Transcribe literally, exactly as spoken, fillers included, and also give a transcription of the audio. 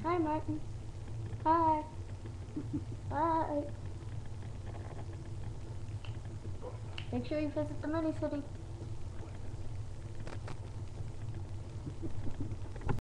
Hi, Martin. Hi. Hi. Make sure you visit the mini city.